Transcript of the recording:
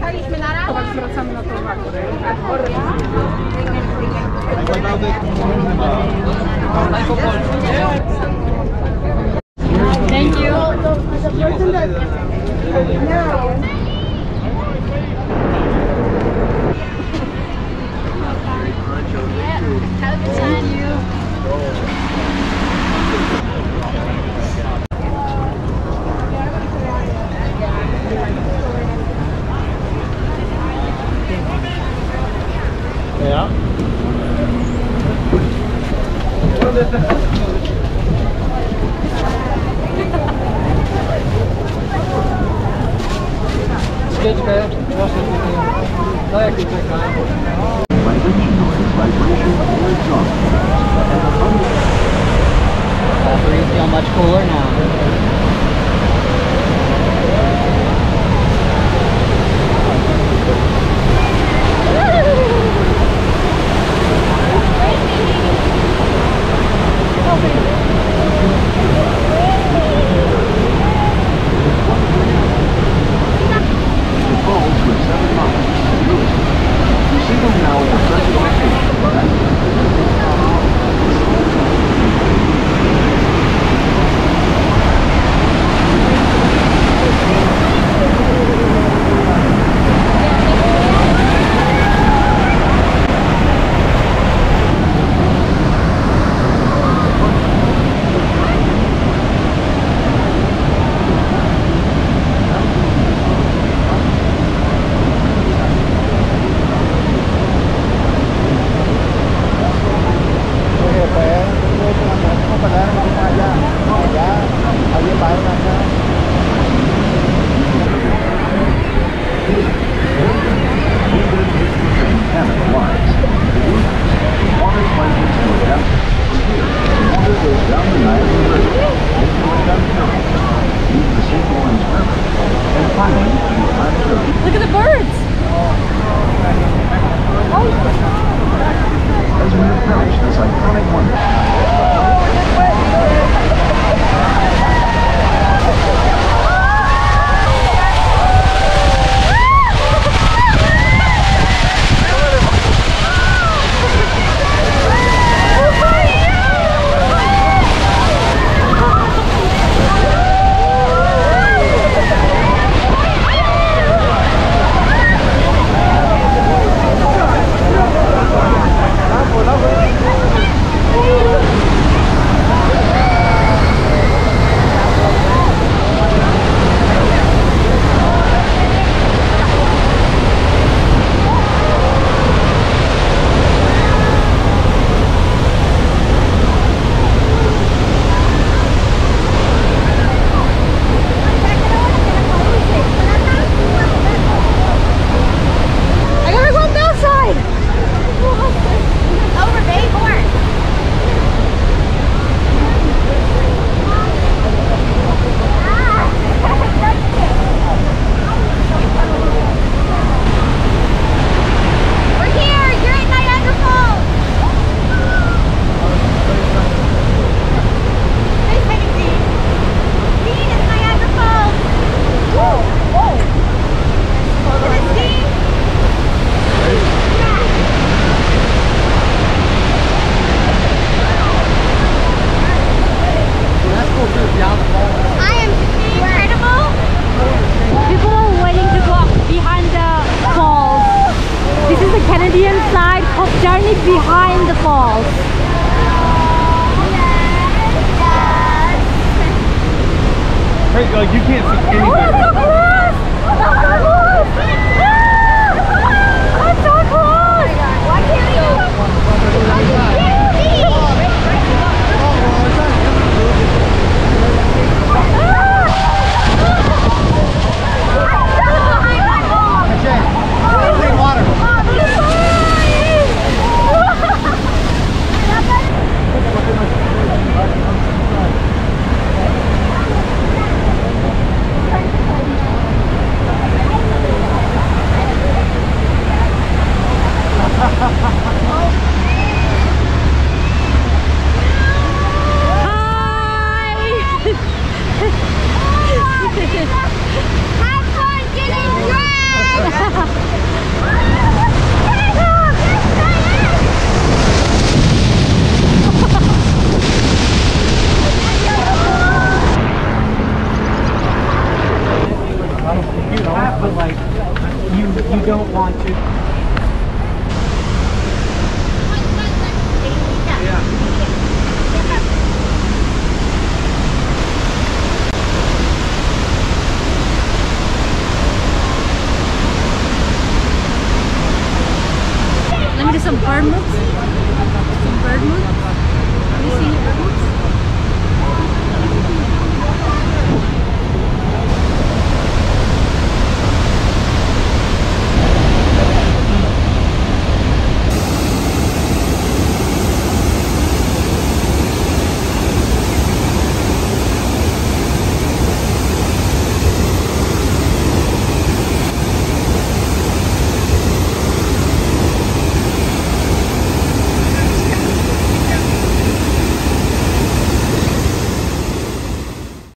Chyba zwracamy na to uwagę. Thank you. Thank you. Ja. Świeczkę, proszę tutaj. Daj jak czeka. You feel much cooler now. Look at the birds! As we approach this iconic wonder. Behind the falls. Right, like you can't see anything. Oh, that's so close! That's so close! That's so close! Why can't you? Clean water. have, but like you don't want to. Let me do some bird moves. Some bird moves.